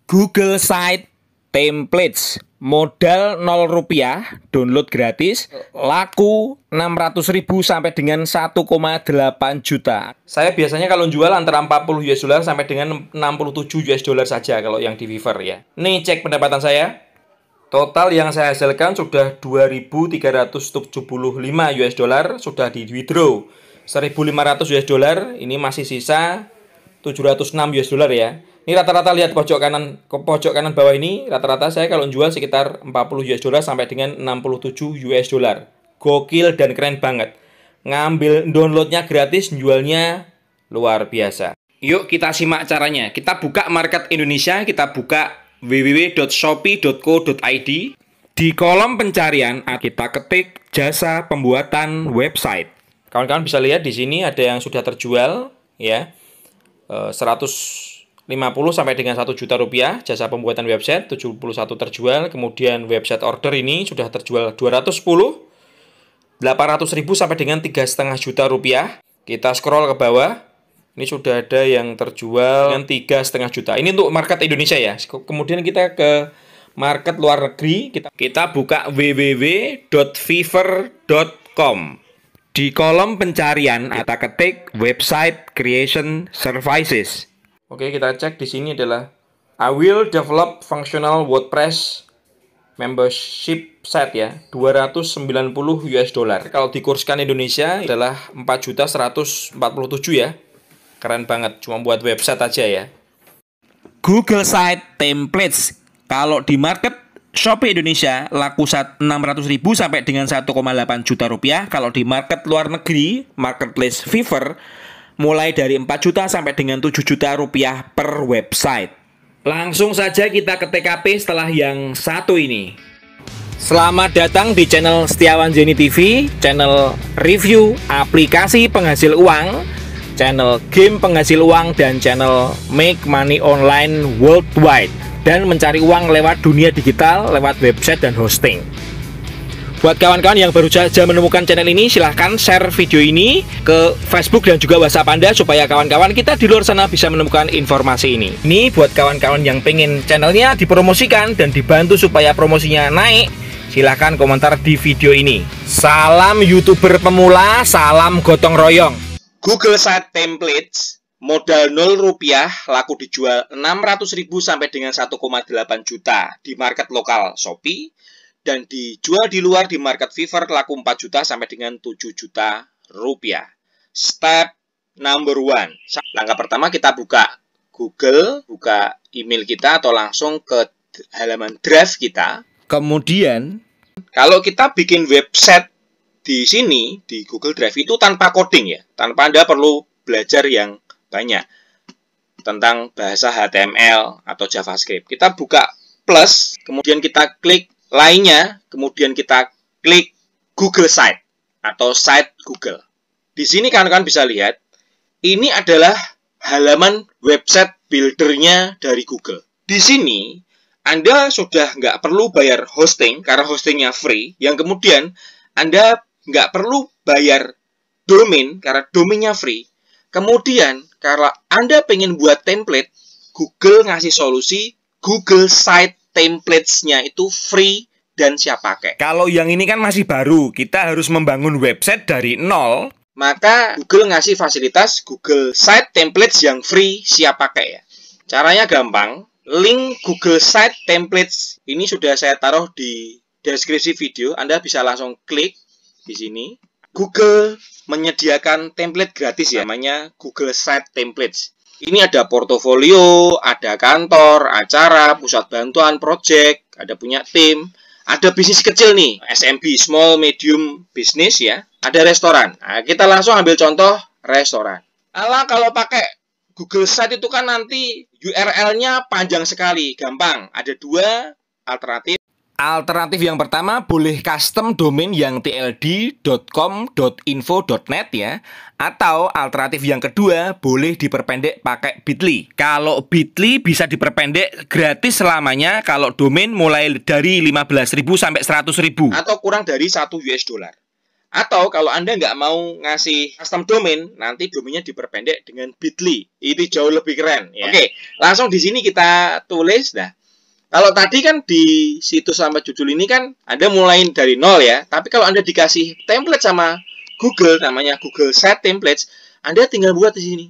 Google Site Templates, modal 0 rupiah, download gratis, laku 600.000 sampai dengan 1,8 juta. Saya biasanya kalau jual antara 40 US dollar sampai dengan 67 US dollar saja kalau yang di Fiverr ya. Nih cek pendapatan saya. Total yang saya hasilkan sudah 2.375 US dollar sudah di withdraw. 1.500 US dollar, ini masih sisa 706 US dollar ya. Ini rata-rata lihat pojok kanan bawah ini, rata-rata saya kalau jual sekitar 40 US dollar sampai dengan 67 US dollar. Gokil dan keren banget. Ngambil downloadnya gratis, jualnya luar biasa. Yuk kita simak caranya. Kita buka market Indonesia, kita buka www.shopee.co.id. Di kolom pencarian kita ketik jasa pembuatan website. Kawan-kawan bisa lihat di sini ada yang sudah terjual ya. 150 sampai dengan 1 juta rupiah jasa pembuatan website, 71 terjual. Kemudian website order ini sudah terjual 210, 800.000 sampai dengan 3,5 juta rupiah. Kita scroll ke bawah, ini sudah ada yang terjual dengan 3,5 juta. Ini untuk market Indonesia ya. Kemudian kita ke market luar negeri, kita buka www.fiverr.com. Di kolom pencarian kita ketik website creation services. Oke, kita cek di sini adalah I will develop functional WordPress membership site ya, 290 US dollar. Kalau dikurskan Indonesia adalah 4.147 ya. Keren banget, cuma buat website aja ya. Google Site Templates. Kalau di market Shopee Indonesia laku 600.000 sampai dengan 1,8 juta rupiah. Kalau di market luar negeri, marketplace Fiverr, mulai dari 4 juta sampai dengan 7 juta rupiah per website. Langsung saja kita ke TKP setelah yang satu ini. Selamat datang di channel Setiawan Zeni TV, channel review aplikasi penghasil uang, channel game penghasil uang, dan channel make money online worldwide. Dan mencari uang lewat dunia digital, lewat website dan hosting. Buat kawan-kawan yang baru saja menemukan channel ini, silahkan share video ini ke Facebook dan juga WhatsApp Anda supaya kawan-kawan kita di luar sana bisa menemukan informasi ini. Ini buat kawan-kawan yang pengen channelnya dipromosikan dan dibantu supaya promosinya naik, silahkan komentar di video ini. Salam YouTuber pemula, salam gotong royong. Google Site Templates, modal 0 rupiah, laku dijual 600.000 sampai dengan 1,8 juta di market lokal Shopee. Dan dijual di luar di market Fiverr laku 4 juta sampai dengan 7 juta rupiah. Step number 1. Langkah pertama kita buka Google, buka email kita atau langsung ke halaman Drive kita. Kemudian, kalau kita bikin website di sini, di Google Drive itu tanpa coding ya. Tanpa Anda perlu belajar yang banyak tentang bahasa HTML atau JavaScript. Kita buka plus, kemudian kita klik lainnya, kemudian kita klik Google Site atau Site Google. Di sini kawan-kawan bisa lihat, ini adalah halaman website buildernya dari Google. Di sini, Anda sudah nggak perlu bayar hosting, karena hostingnya free. Yang kemudian, Anda nggak perlu bayar domain, karena domainnya free. Kemudian, kalau Anda pengen buat template, Google ngasih solusi Google Site Templates-nya itu free dan siap pakai. Kalau yang ini kan masih baru, kita harus membangun website dari nol. Maka Google ngasih fasilitas Google Site Templates yang free siap pakai ya. Caranya gampang. Link Google Site Templates ini sudah saya taruh di deskripsi video. Anda bisa langsung klik di sini. Google menyediakan template gratis ya, namanya Google Site Templates. Ini ada portofolio, ada kantor, acara, pusat bantuan, project, ada punya tim, ada bisnis kecil nih, SMB, small medium business ya, ada restoran. Nah, kita langsung ambil contoh restoran. Kalau pakai Google Site itu kan nanti URL-nya panjang sekali, gampang. Ada dua alternatif. Alternatif yang pertama boleh custom domain yang tld.com.info.net ya. Atau alternatif yang kedua boleh diperpendek pakai Bitly. Kalau Bitly bisa diperpendek gratis selamanya kalau domain mulai dari 15.000 sampai 100.000 atau kurang dari 1 US dollar. Atau kalau Anda nggak mau ngasih custom domain, nanti domainnya diperpendek dengan bit.ly. Itu jauh lebih keren. Ya. Oke, langsung di sini kita tulis. Nah, kalau tadi kan di situs sama judul ini kan Anda mulai dari nol ya. Tapi kalau Anda dikasih template sama Google, namanya Google Set Templates, Anda tinggal buat di sini.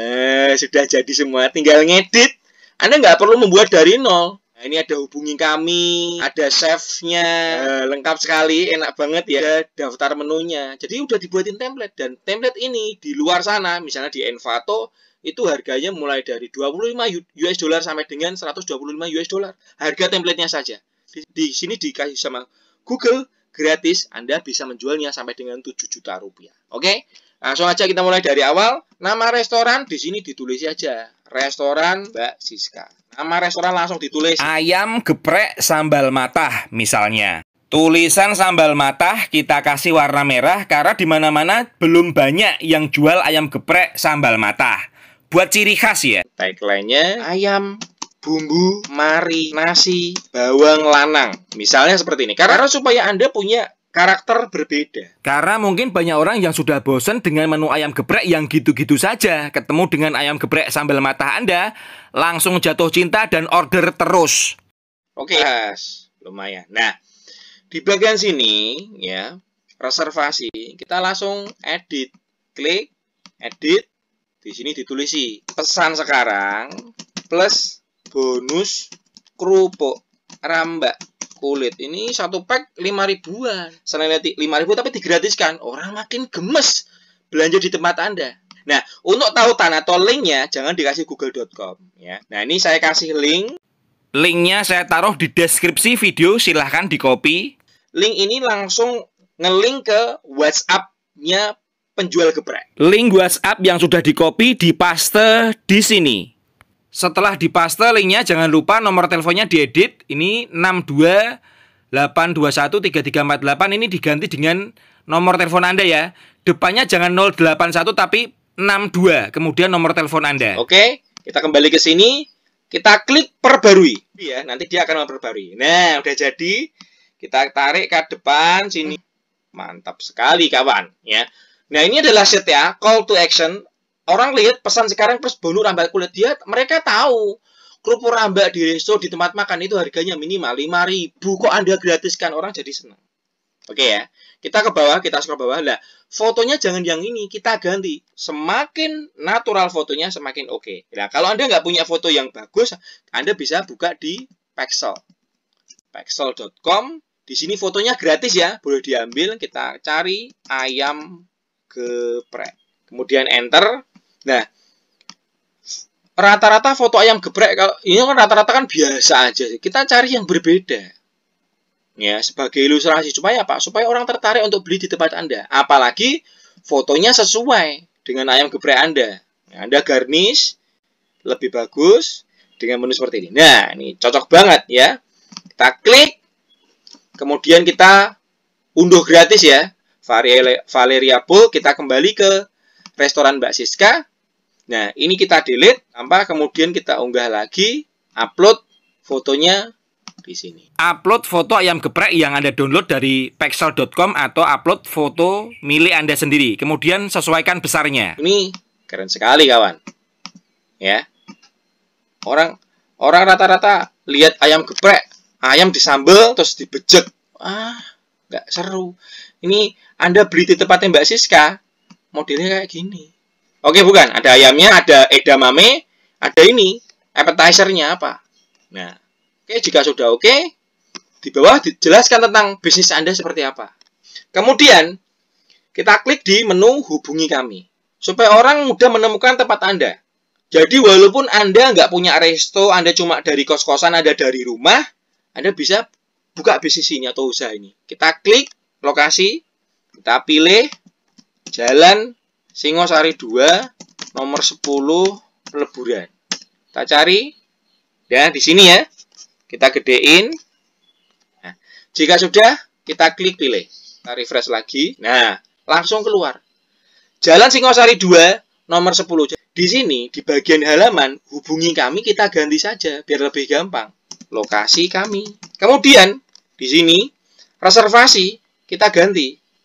Sudah jadi semua, tinggal ngedit. Anda nggak perlu membuat dari nol. Nah, ini ada hubungi kami, ada save-nya, lengkap sekali, enak banget ya, ada daftar menunya. Jadi udah dibuatin template, dan template ini di luar sana, misalnya di Envato, itu harganya mulai dari 25 US dollar sampai dengan 125 US dollar. Harga templatenya saja. Di sini dikasih sama Google, gratis, Anda bisa menjualnya sampai dengan 7 juta rupiah. Oke? Langsung aja kita mulai dari awal. Nama restoran di sini ditulis aja. Restoran Mbak Siska. Nama restoran langsung ditulis. Ayam geprek sambal matah misalnya. Tulisan sambal matah kita kasih warna merah karena di mana-mana belum banyak yang jual ayam geprek sambal matah. Buat ciri khas ya. Tagline-nya ayam, bumbu, mari, nasi, bawang lanang. Misalnya seperti ini. Karena supaya Anda punya karakter berbeda. Karena mungkin banyak orang yang sudah bosan dengan menu ayam geprek yang gitu-gitu saja. Ketemu dengan ayam geprek sambal matah Anda, langsung jatuh cinta dan order terus. Oke, lumayan. Nah, di bagian sini ya, reservasi, kita langsung edit. Klik, edit. Di sini ditulisi pesan sekarang plus bonus kerupuk rambak kulit. Ini satu pack 5.000-an. Selain 5.000 tapi digratiskan. Orang makin gemes belanja di tempat Anda. Nah, untuk tautan atau linknya jangan dikasih google.com ya. Nah, ini saya kasih link. Linknya saya taruh di deskripsi video, silahkan di copy. Link ini langsung ngelink ke WhatsApp-nya penjual geprek. Link WhatsApp yang sudah di copy dipaste di sini. Setelah dipaste linknya jangan lupa nomor teleponnya diedit. Ini 628213348 ini diganti dengan nomor telepon Anda ya. Depannya jangan 081 tapi 62 kemudian nomor telepon Anda. Oke, kita kembali ke sini. Kita klik perbarui ya, nanti dia akan memperbarui. Nah, udah jadi. Kita tarik ke depan sini. Mantap sekali kawan ya. Nah, ini adalah set ya, call to action. Orang lihat pesan sekarang plus bonus rambak kulit, mereka tahu kerupuk rambak di resto di tempat makan itu harganya minimal 5.000. Kok Anda gratiskan, orang jadi senang. Oke ya. Kita ke bawah, kita scroll bawah. Nah, fotonya jangan yang ini, kita ganti. Semakin natural fotonya semakin oke. Nah, kalau Anda nggak punya foto yang bagus, Anda bisa buka di Pexel. Pexel.com. Di sini fotonya gratis ya, boleh diambil. Kita cari ayam geprek. Kemudian enter. Nah, rata-rata foto ayam geprek kalau ini kan rata-rata kan biasa aja. Kita cari yang berbeda. Ya, sebagai ilustrasi supaya apa? Supaya orang tertarik untuk beli di tempat Anda. Apalagi fotonya sesuai dengan ayam geprek Anda. Anda garnish lebih bagus dengan menu seperti ini. Nah, ini cocok banget ya. Kita klik. Kemudian kita unduh gratis ya. Valeria Bowl, kita kembali ke restoran Mbak Siska. Nah, ini kita delete tanpa kemudian kita unggah lagi, upload fotonya di sini. Upload foto ayam geprek yang Anda download dari pexel.com atau upload foto milik Anda sendiri. Kemudian sesuaikan besarnya. Ini keren sekali kawan. Ya. Orang rata-rata lihat ayam geprek, ayam disambel terus dibejek. Nggak seru. Ini Anda beli di tempatnya Mbak Siska, modelnya kayak gini. Oke, bukan. Ada ayamnya, ada edamame, ada ini, appetizer-nya apa. Nah, oke, jika sudah oke, di bawah dijelaskan tentang bisnis Anda seperti apa. Kemudian, kita klik di menu hubungi kami. Supaya orang mudah menemukan tempat Anda. Jadi, walaupun Anda nggak punya resto, Anda cuma dari kos-kosan, Anda dari rumah, Anda bisa buka bisnis ini atau usaha ini. Kita klik lokasi, kita pilih Jalan Singosari 2, nomor 10, Peleburan. Kita cari, ya di sini ya. Kita gedein. Nah, jika sudah, kita klik pilih. Kita refresh lagi. Nah, langsung keluar. Jalan Singosari 2, nomor 10. Di sini, di bagian halaman, hubungi kami, kita ganti saja, biar lebih gampang. Lokasi kami. Kemudian, di sini, reservasi, kita ganti.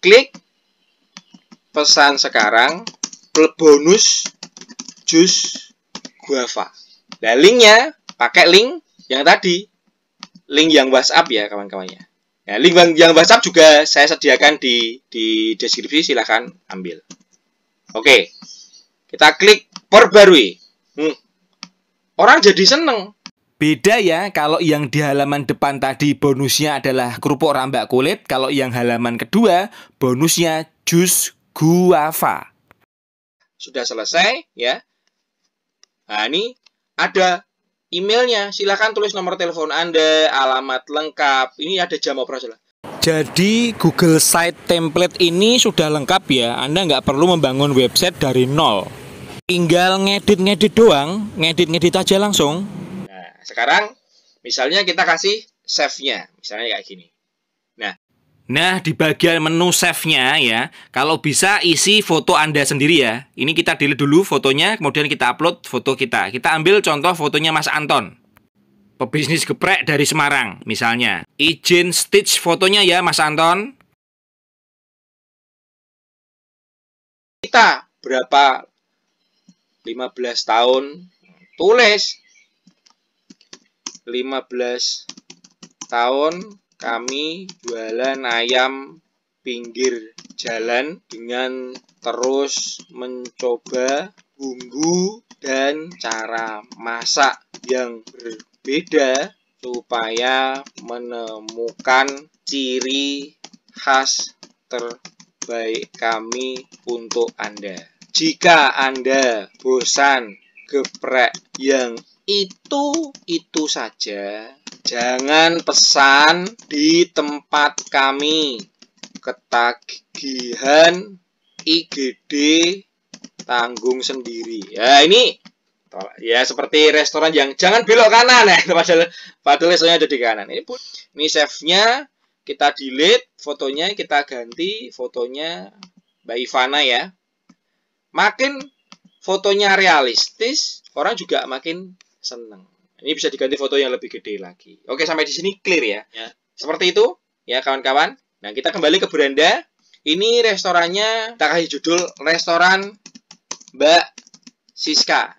klik pesan sekarang bonus jus guava. Nah, linknya pakai link yang tadi, link yang WhatsApp ya kawan-kawannya. Nah, link yang WhatsApp juga saya sediakan di deskripsi, silahkan ambil. Oke, kita klik perbarui. Orang jadi seneng. Beda ya, kalau yang di halaman depan tadi bonusnya adalah kerupuk rambak kulit, kalau yang halaman kedua bonusnya jus guava. Sudah selesai ya. Nah, ini ada emailnya. Silakan tulis nomor telepon Anda, alamat lengkap. Ini ada jam operasi. Jadi Google Site Template ini sudah lengkap ya. Anda nggak perlu membangun website dari nol. Tinggal ngedit-ngedit doang, ngedit-ngedit aja langsung. Sekarang, misalnya kita kasih save-nya. Misalnya kayak gini. Nah, di bagian menu save-nya ya, kalau bisa isi foto Anda sendiri ya. Ini kita delete dulu fotonya, kemudian kita upload foto kita. Kita ambil contoh fotonya Mas Anton. Pebisnis geprek dari Semarang, misalnya. Izin stitch fotonya ya, Mas Anton. Kita berapa? 15 tahun. Tulis 15 tahun kami jualan ayam pinggir jalan dengan terus mencoba bumbu dan cara masak yang berbeda supaya menemukan ciri khas terbaik kami untuk Anda. Jika Anda bosan geprek yang itu saja, jangan pesan di tempat kami. Ketagihan IGD tanggung sendiri. Ya, ini ya seperti restoran yang jangan belok kanan ya, padahal restorannya ada di kanan. Ini save-nya, kita delete fotonya, kita ganti fotonya Mbak Ivana ya. Makin fotonya realistis, orang juga makin seneng. Ini bisa diganti foto yang lebih gede lagi. Oke, sampai di sini clear ya. Seperti itu ya kawan-kawan. Nah, kita kembali ke beranda. Ini restorannya, kita kasih judul restoran Mbak Siska.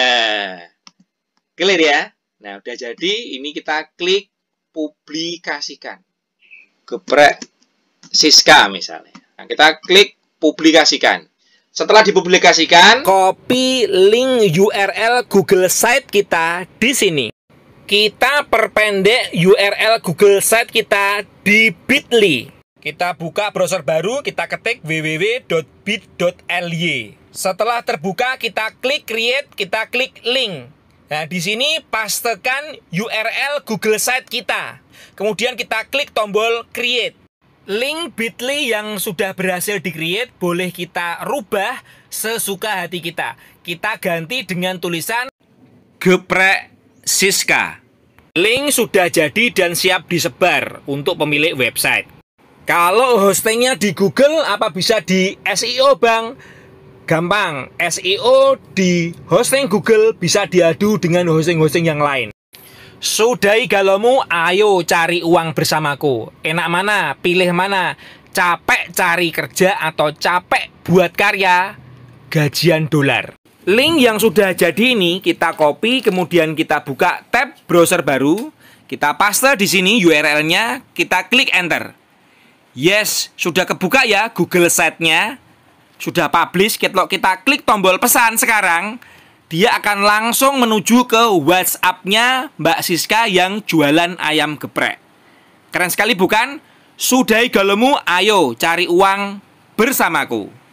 Clear ya. Nah, udah jadi. Ini kita klik publikasikan. Geprek Siska misalnya. Nah, kita klik publikasikan. Setelah dipublikasikan, copy link URL Google Site kita di sini. Kita perpendek URL Google Site kita di Bitly. Kita buka browser baru, kita ketik www.bit.ly. Setelah terbuka, kita klik create, kita klik link. Nah, di sini pastekan URL Google Site kita. Kemudian kita klik tombol create. Link Bitly yang sudah berhasil di-create boleh kita rubah sesuka hati kita. Kita ganti dengan tulisan Geprek Siska. Link sudah jadi dan siap disebar untuk pemilik website. Kalau hostingnya di Google, apa bisa di SEO, Bang? Gampang, SEO di hosting Google bisa diadu dengan hosting-hosting yang lain. Sudahi galomu, ayo cari uang bersamaku. Enak mana? Pilih mana? Capek cari kerja atau capek buat karya? Gajian dolar. Link yang sudah jadi ini kita copy, kemudian kita buka tab browser baru. Kita paste di sini URL-nya, kita klik enter. Yes, sudah kebuka ya Google Site-nya. Sudah publish, kita klik tombol pesan sekarang. Dia akan langsung menuju ke WhatsApp-nya Mbak Siska yang jualan ayam geprek. Keren sekali bukan? Sudahi galomu, ayo cari uang bersamaku.